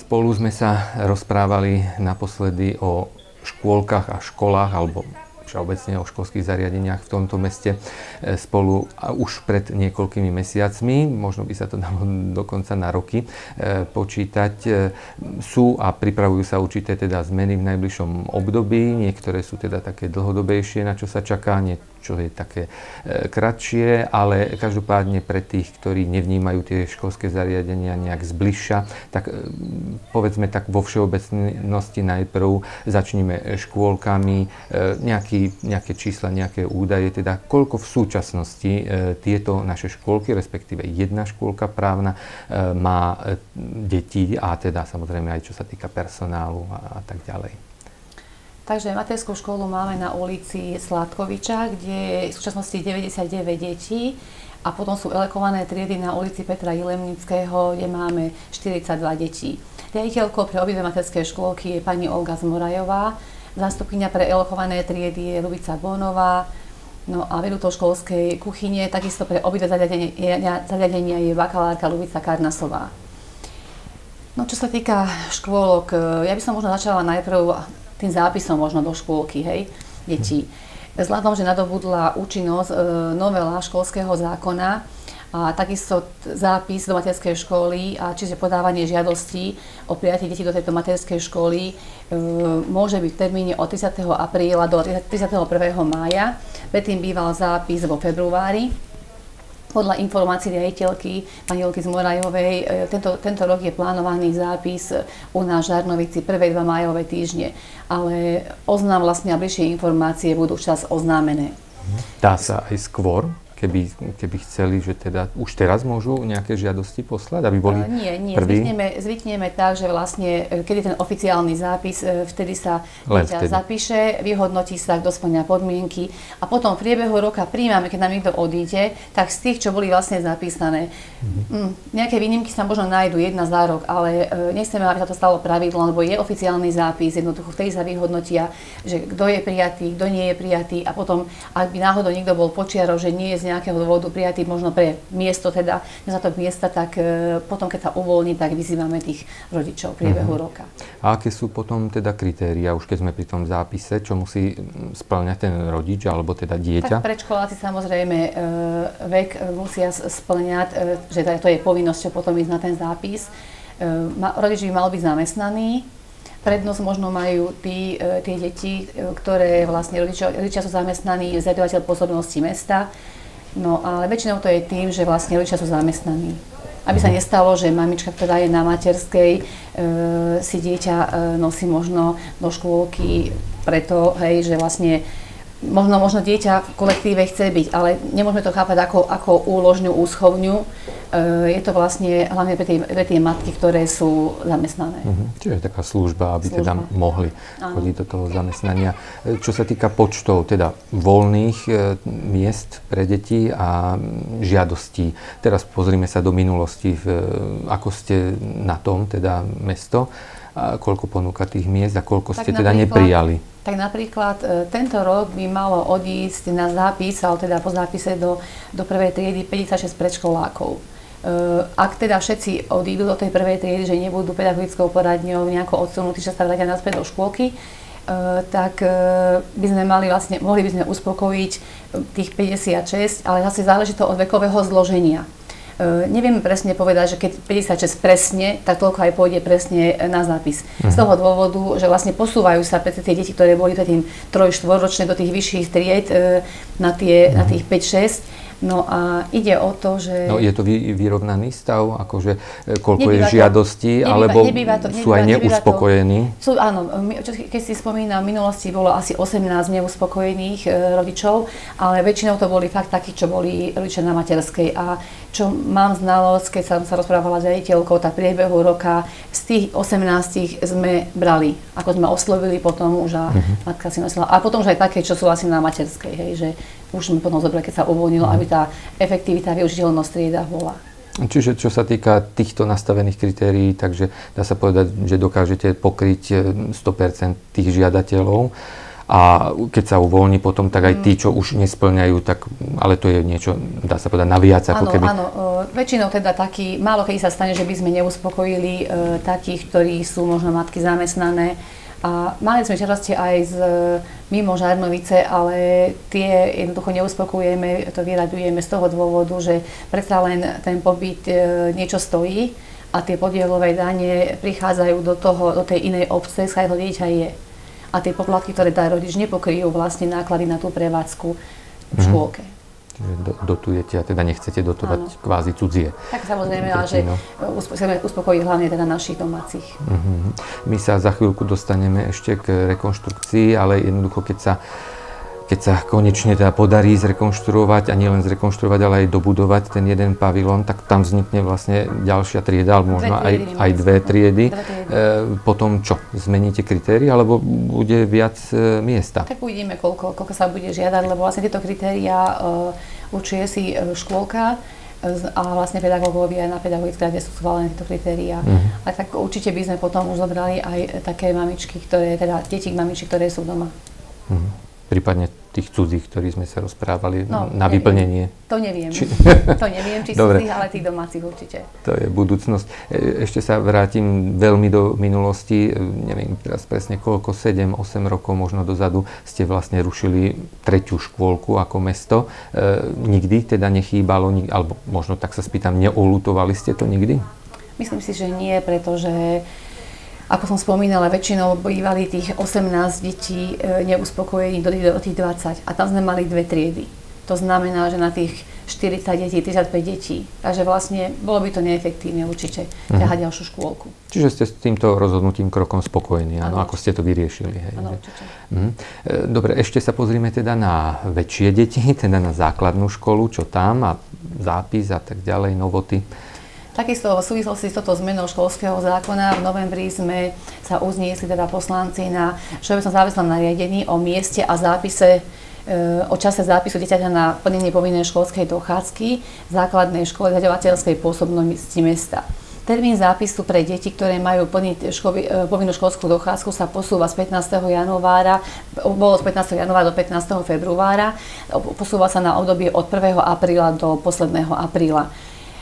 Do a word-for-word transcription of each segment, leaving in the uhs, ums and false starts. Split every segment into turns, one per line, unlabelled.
spolu sme sa rozprávali naposledy o škôlkach a školách, alebo všeobecne o školských zariadeniach v tomto meste spolu už pred niekoľkými mesiacmi, možno by sa to dalo dokonca na roky počítať. Sú a pripravujú sa určité teda zmeny v najbližšom období, niektoré sú teda také dlhodobejšie, na čo sa čaká, niečo je také kratšie, ale každopádne pre tých, ktorí nevnímajú tie školské zariadenia nejak zbližša, tak povedzme tak vo všeobecnosti najprv začneme škôlkami, nejaký nejaké čísla, nejaké údaje, teda koľko v súčasnosti e, tieto naše škôlky, respektíve jedna škôlka právna, e, má e, detí a teda samozrejme aj čo sa týka personálu a, a tak ďalej.
Takže materskú školu máme na ulici Sládkoviča, kde je v súčasnosti deväťdesiatdeväť detí a potom sú elokované triedy na ulici Petra Jilemnického, kde máme štyridsaťdva detí. Riaditeľkou pre obidve materské škôlky je pani Olga Zmorajová. Zástupkyňa pre elokované triedy je Lubica Bónová, no a vedúcou školskej kuchyne, takisto pre obidve zariadenia, zariadenia je bakalárka Lubica Karnasová. No čo sa týka škôlok, ja by som možno začala najprv tým zápisom možno do škôlky, hej, detí. Vzhľadom, že nadobudla účinnosť e, novela školského zákona, a takisto zápis do materskej školy, a čiže podávanie žiadostí o prijatie detí do tejto materskej školy e, môže byť v termíne od tridsiateho apríla do tridsiateho prvého mája. Predtým býval zápis vo februári. Podľa informácií riaditeľky pani Olgy Zmorajovej, e, tento, tento rok je plánovaný zápis u nás v Žarnovici prvé dva májové týždne, ale oznám vlastne a bližšie informácie budú včas oznámené.
Dá sa aj skôr? Keby, keby chceli, že teda už teraz môžu nejaké žiadosti poslať, aby boli
uh, Nie, nie.
prví?
Zvykneme, zvykneme tak, že vlastne, kedy ten oficiálny zápis, vtedy sa dieťa zapíše, vyhodnotí sa, kto spĺňa podmienky a potom v priebehu roka príjmame, keď nám niekto odíde, tak z tých, čo boli vlastne zapísané. Mm-hmm. mm, nejaké výnimky sa možno nájdu, jedna za rok, ale uh, nechceme, aby sa to stalo pravidlo, lebo je oficiálny zápis, jednoducho vtedy sa vyhodnotia, že kto je prijatý, kto nie je prijatý a potom, ak by náhodou niekto bol počiarov, že nie je z nejakého dôvodu prijatý možno pre miesto, teda nezatok miesta, tak e, potom, keď sa uvoľní, tak vyzývame tých rodičov v priebehu mm-hmm. roka.
A aké sú potom teda kritéria, už keď sme pri tom zápise, čo musí spĺňať ten rodič, alebo teda dieťa?
Tak predškoláci samozrejme e, vek musia spĺňať, e, že to je povinnosťou potom ísť na ten zápis. E, ma, rodič by mal byť zamestnaný. Prednosť možno majú tí, e, tie deti, e, ktoré vlastne rodičia, rodičia sú zamestnaní, zriaďovateľ pôsobnosti mesta. No ale väčšinou to je tým, že vlastne rodičia sú zamestnaní. Aby sa nestalo, že mamička, ktorá je na materskej, e, si dieťa e, nosí možno do škôlky preto, hej, že vlastne možno, možno dieťa v kolektíve chce byť, ale nemôžeme to chápať ako, ako úložňu, úschovňu. E, je to vlastne hlavne pre tie, pre tie matky, ktoré sú zamestnané. Mhm.
Čiže je taká služba, aby služba. teda mohli Áno. chodiť do toho zamestnania. Čo sa týka počtov, teda voľných e, miest pre deti a žiadostí. Teraz pozrime sa do minulosti, v, ako ste na tom, teda mesto, a koľko ponúka tých miest a koľko tak ste teda neprijali.
Tak napríklad e, tento rok by malo odísť na zápis, ale teda po zápise do, do prvej triedy päťdesiatšesť predškolákov. E, ak teda všetci odídu do tej prvej triedy, že nebudú pedagogickou poradňou nejako odsunutí, že sa vrátia naspäť do škôlky, e, tak e, by sme mali vlastne, mohli by sme uspokojiť tých päťdesiatšesť, ale zase záleží to od vekového zloženia. Uh, nevieme presne povedať, že keď päťdesiatšesť presne, tak toľko aj pôjde presne na zápis. Uh-huh. Z toho dôvodu, že vlastne posúvajú sa pre tie deti, ktoré boli predtým troj štvorročné do tých vyšších tried, uh, na, tie, uh-huh. na tých päť šesť. No a ide o to, že...
No je to vy, vyrovnaný stav, akože koľko nebýva je žiadostí, to, alebo nebýva to, nebýva, sú aj neuspokojení?
Sú, áno, keď si spomínam, v minulosti bolo asi osemnásť neuspokojených e, rodičov, ale väčšinou to boli fakt takí, čo boli rodičia na materskej. A čo mám znalosť, keď som sa rozprávala s riaditeľkou, tak v priebehu roka z tých osemnástich sme brali, ako sme oslovili potom už a uh-huh. matka si nosila. A potom už aj také, čo sú asi na materskej, hej, že už sme potom zobrali, keď sa uvoľnilo, uh-huh. aby tá efektivita, využiteľnosť v triedách bola.
Čiže čo sa týka týchto nastavených kritérií, takže dá sa povedať, že dokážete pokryť sto percent tých žiadateľov. a keď sa uvoľní potom, tak aj tí, čo už nesplňajú, tak, ale to je niečo, dá sa povedať, naviac, ako
áno,
keby.
Áno, väčšinou teda taký, málo kedy sa stane, že by sme neuspokojili e, takých, ktorí sú možno matky zamestnané. A mali sme černosti aj z mimo Žarnovice, ale tie jednoducho neuspokojujeme, to vyraďujeme z toho dôvodu, že predsa len ten pobyt e, niečo stojí a tie podielové dane prichádzajú do toho, do tej inej obce, z ktorého dieťa je. A tie poplatky, ktoré dá rodič, nepokryjú vlastne náklady na tú prevádzku v škôlke.
Čiže do, dotujete a teda nechcete dotovať áno. kvázi cudzie.
Tak samozrejme, ale že chceme uspokojiť hlavne teda našich domácich.
Uh-huh. My sa za chvíľku dostaneme ešte k rekonštrukcii, ale jednoducho, keď sa keď sa konečne teda podarí zrekonštruovať a nielen zrekonštruovať, ale aj dobudovať ten jeden pavilón, tak tam vznikne vlastne ďalšia trieda, alebo možno aj, aj dve triedy. Dve triedy. E, potom čo? Zmeníte kritéria, alebo bude viac e, miesta? Tak
uvidíme, koľko, koľko sa bude žiadať, lebo vlastne tieto kritériá e, určuje si škôlka a vlastne pedagógovia na pedagogické rade sú schválené tieto kritériá. Uh-huh. A tak určite by sme potom už zobrali aj také mamičky, ktoré, teda deti mamičky, ktoré sú doma.
Uh-huh. Prípadne tých cudzích, ktorí sme sa rozprávali no, na neviem. vyplnenie.
To neviem. Či... to neviem, či cudzích, ale tých domácich určite.
To je budúcnosť. Ešte sa vrátim veľmi do minulosti. Neviem teraz presne koľko, sedem osem rokov možno dozadu ste vlastne rušili tretiu škôlku ako mesto. E, nikdy teda nechýbalo, alebo možno tak sa spýtam, neolutovali ste to nikdy?
Myslím si, že nie, pretože ako som spomínala, väčšinou bývali tých osemnásť detí e, neuspokojení do, do tých dvadsať a tam sme mali dve triedy. To znamená, že na tých štyridsať detí, tridsaťpäť detí. Takže vlastne bolo by to neefektívne určite ťahať uh-huh. ďalšiu škôlku.
Čiže ste s týmto rozhodnutím krokom spokojní, áno, ako ste to vyriešili. Hej,
áno, určite.
Uh-huh. Dobre, ešte sa pozrime teda na väčšie deti, teda na základnú školu, čo tam a zápis a tak ďalej, novoty.
Takisto v súvislosti s touto zmenou školského zákona v novembri sme sa uzniesli teda poslanci na všeobecnom záväznom nariadení o mieste a zápise, e, o čase zápisu dieťaťa na plnenie povinnej školskej dochádzky v základnej škole zriaďovateľskej pôsobnosti mesta. Termín zápisu pre deti, ktoré majú plniť školy, e, povinnú školskú dochádzku, sa posúva z pätnásteho januára, bolo z pätnásteho januára do pätnásteho februára, posúva sa na obdobie od prvého apríla do posledného apríla.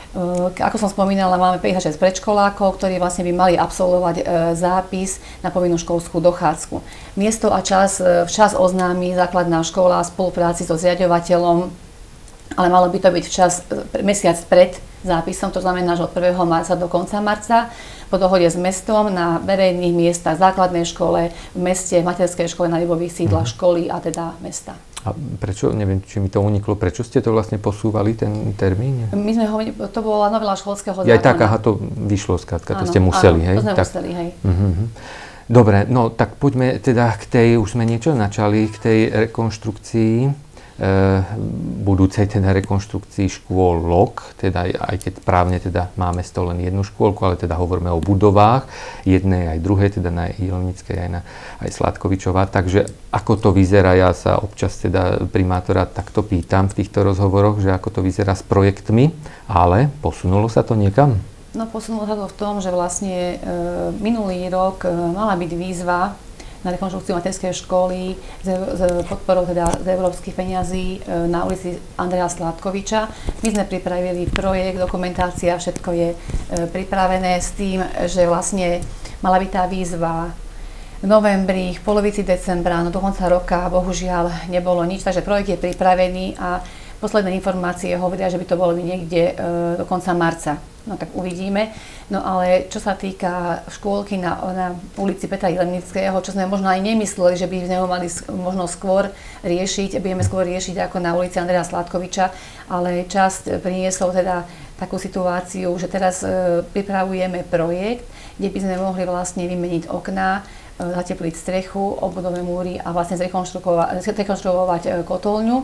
Ako som spomínala, máme päťdesiatšesť predškolákov, ktorí vlastne by mali absolvovať zápis na povinnú školskú dochádzku. Miesto a čas včas oznámi základná škola v spolupráci so zriaďovateľom, ale malo by to byť včas mesiac pred zápisom, to znamená, že od prvého marca do konca marca, po dohode s mestom na verejných miestach, základnej škole, v meste, v materskej škole, na ľubových sídlach školy a teda mesta.
A prečo, neviem, či mi to uniklo, prečo ste to vlastne posúvali, ten termín?
My sme ho, to bola novela školského zákona.
Ja aj tak, aha, to vyšlo skrátka, to ste museli,
áno,
hej?
to sme
tak.
museli, hej.
Uh-huh. Dobre, no tak poďme teda k tej, už sme niečo načali, k tej rekonštrukcii, e, budúcej teda rekonštrukcii škôlok, teda aj keď právne teda máme mesto len jednu škôlku, ale teda hovoríme o budovách, jednej aj druhej, teda na Jilemnickej aj na aj Sladkovičová. Takže ako to vyzerá, ja sa občas teda primátora takto pýtam v týchto rozhovoroch, že ako to vyzerá s projektmi, ale posunulo sa to niekam?
No posunulo sa to v tom, že vlastne e, minulý rok e, mala byť výzva na rekonštrukciu materskej školy s, s podporou teda z európskych peňazí e, na ulici Andreja Sladkoviča. My sme pripravili projekt, dokumentácia, všetko je e, pripravené s tým, že vlastne mala byť tá výzva v novembri, v polovici decembra, no do konca roka bohužiaľ nebolo nič, takže projekt je pripravený a posledné informácie hovoria, že by to bolo niekde e, do konca marca. No tak uvidíme. No ale čo sa týka škôlky na, na ulici Petra Jilemnického, čo sme možno aj nemysleli, že by sme ho mali možno skôr riešiť, budeme skôr riešiť ako na ulici Andreja Sladkoviča, ale čas priniesol teda takú situáciu, že teraz e, pripravujeme projekt, kde by sme mohli vlastne vymeniť okná, e, zatepliť strechu, obvodové múry a vlastne zrekonštruovať, zrekonštruovať e, kotolňu,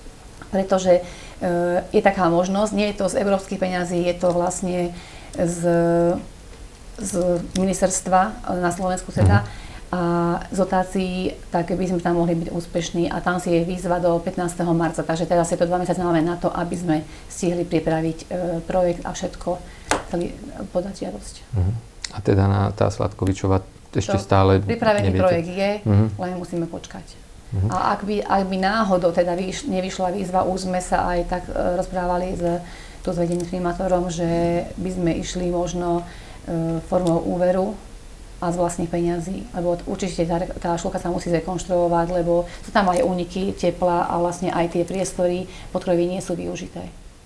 pretože je taká možnosť, nie je to z európskych peňazí, je to vlastne z, z ministerstva na Slovensku teda a z dotácií, tak by sme tam mohli byť úspešní a tam si je výzva do pätnásteho marca, takže teraz je to dva mesiace máme na to, aby sme stihli pripraviť e, projekt a všetko, chceli podať žiadosť. Uh-huh.
A teda na tá Sladkovičová ešte to stále
pripravený
neviete?
Projekt je, uh-huh. len musíme počkať. Mhm. A ak by, ak by náhodou teda vyš, nevyšla výzva, už sme sa aj tak e, rozprávali s, tu s vedeným primátorom, že by sme išli možno e, formou úveru a z vlastných peňazí, lebo určite tá, tá škôlka sa musí zrekonštruovať, lebo sú tam aj úniky tepla a vlastne aj tie priestory podkrovy nie sú využité.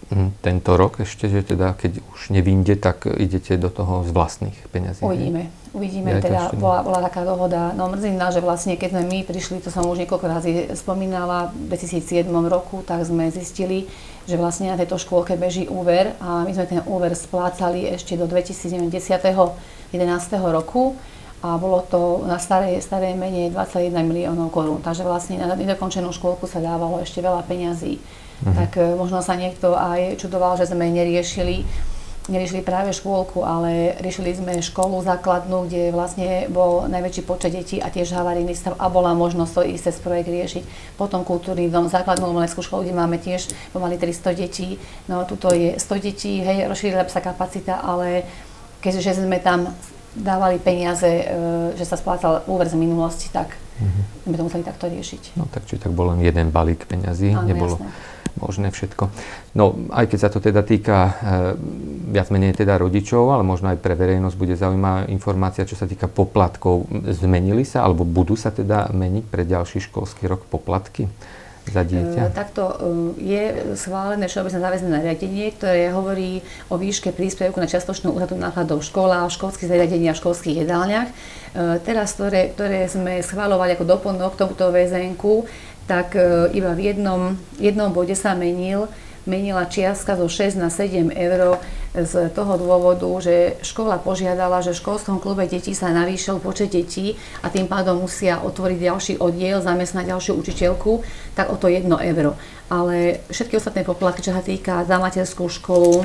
Tento rok ešte, že teda keď už nevinde, tak idete do toho z vlastných peňazí.
Uvidíme. Uvidíme, teda bola, bola taká dohoda. No mrzí nás, že vlastne keď sme my prišli, to som už niekoľko razy spomínala, v dvetisícsedem roku, tak sme zistili, že vlastne na tejto škôlke beží úver a my sme ten úver splácali ešte do dvetisícdesať jedenásteho roku a bolo to na starej, starej mene dvadsaťjeden miliónov korún. Takže vlastne na nedokončenú škôlku sa dávalo ešte veľa peňazí. Mhm. Tak možno sa niekto aj čudoval, že sme neriešili, neriešili práve škôlku, ale riešili sme školu základnú, kde vlastne bol najväčší počet detí a tiež havarijný stav a bola možnosť to ísť cez projekt riešiť. Potom kultúrny dom, základnú umeleckú školu, kde máme tiež pomaly tristo detí. No tuto je sto detí, hej, rozšírila sa kapacita, ale keďže sme tam dávali peniaze, že sa splácal úver z minulosti, tak mm-hmm. sme to museli takto riešiť.
No tak či tak bol len jeden balík peňazí, áno, nebolo jasné. Možné všetko. No aj keď sa to teda týka e, viac menej teda rodičov, ale možno aj pre verejnosť bude zaujímavá informácia, čo sa týka poplatkov. Zmenili sa, alebo budú sa teda meniť pre ďalší školský rok poplatky za dieťa?
E, takto e, je schválené všeobecné záväzné nariadenie, ktoré hovorí o výške príspevku na čiastočnú úhradu nákladov v školách, školských zariadeniach, školských jedálniach. E, teraz, ktoré, ktoré sme schváľovali ako doplnok k tomuto vé zet enku, tak e, iba v jednom, jednom bode sa menil, menila čiastka zo šesť na sedem eur z toho dôvodu, že škola požiadala, že v školskom klube detí sa navýšil počet detí a tým pádom musia otvoriť ďalší oddiel, zamestnať ďalšiu učiteľku, tak o to jedno euro. Ale všetky ostatné poplatky, čo sa týka za materskú školu,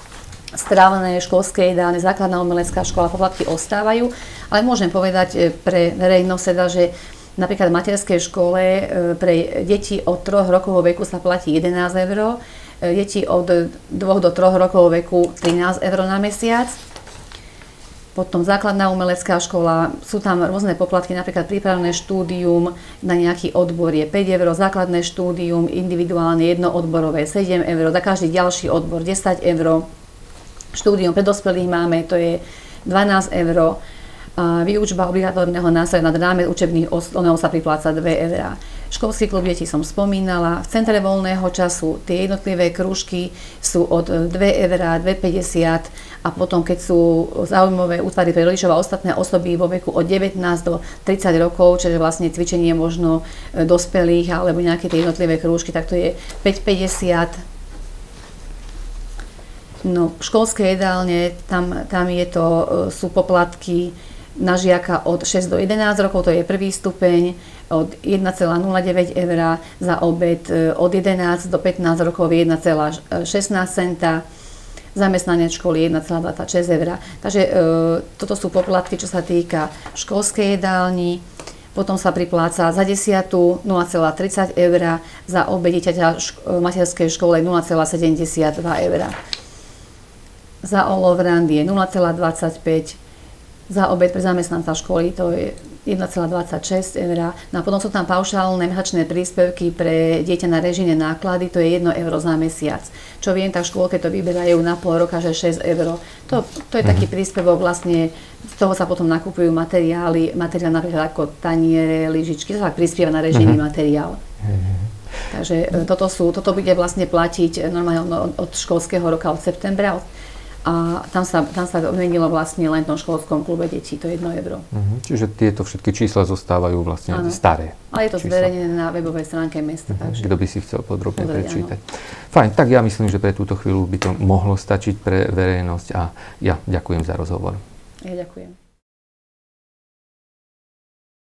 strávne, školské jedálne, základná umelecká škola, poplatky ostávajú, ale môžem povedať pre verejnosť teda, že napríklad v materskej škole pre deti od troch rokov veku sa platí jedenásť eur, deti od dvoch do troch rokov veku trinásť eur na mesiac. Potom základná umelecká škola, sú tam rôzne poplatky, napríklad prípravné štúdium na nejaký odbor je päť eur, základné štúdium, individuálne jednoodborové sedem eur, za každý ďalší odbor desať eur, štúdium pre dospelých máme, to je dvanásť eur, a výučba obligatórneho nástroja nad rámec učebných osnov sa pripláca dve eurá. Školský klub detí som spomínala. V centre voľného času tie jednotlivé krúžky sú od dve eurá, dve päťdesiat a potom keď sú záujmové útvary pre rodičov a ostatné osoby vo veku od devätnásť do tridsať rokov, čiže vlastne cvičenie možno dospelých alebo nejaké tie jednotlivé krúžky, tak to je päť päťdesiat. No, školské jedálne, tam, tam je to, sú poplatky na žiaka od šesť do jedenásť rokov, to je prvý stupeň, od jeden celá nula deväť eur, za obed od jedenásť do pätnásť rokov jeden celá šestnásť centa, zamestnanec školy jeden celá dvadsaťšesť eur. Takže e, toto sú poplatky, čo sa týka školskej jedálni. Potom sa pripláca za desiatu nula celá tridsať eur, za obed dieťaťa v materskej škole nula celá sedemdesiatdva eur. Za olovrand je nula celá dvadsaťpäť, za obed pre zamestnanca školy to je jeden celá dvadsaťšesť eur. No a potom sú tam paušálne mesačné príspevky pre dieťa na režijné náklady, to je jedno euro za mesiac. Čo viem, tak v škôlke to vyberajú na pol roka, že šesť eur. To, to je taký príspevok, vlastne z toho sa potom nakupujú materiály, materiál napríklad ako taniere, lyžičky, to sa prispieva na režijný uh-huh. materiál. Uh-huh. Takže toto, sú, toto bude vlastne platiť normálne od, od školského roka, od septembra. A tam sa, tam sa menilo vlastne len v tom školskom klube detí, to je jedno euro. Uh-huh.
Čiže tieto všetky čísla zostávajú vlastne ano. staré.
Ale je to zverejnené na webovej stránke mesta. Uh-huh. Takže
kto by si chcel podrobne Pozrieť, prečítať. Áno. Fajn, tak ja myslím, že pre túto chvíľu by to mohlo stačiť pre verejnosť a ja ďakujem za rozhovor.
Ja ďakujem.